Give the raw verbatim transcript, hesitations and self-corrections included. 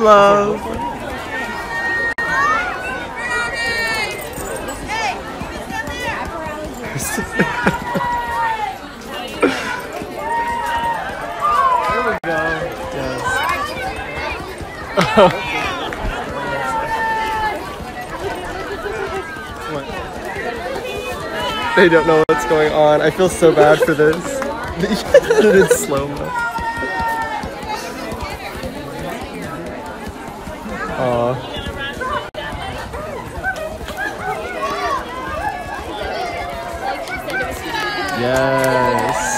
love. There we go. Yes. Oh. What? They don't know what's going on. I feel so bad for this. It's slow-mo. Aww. Yes.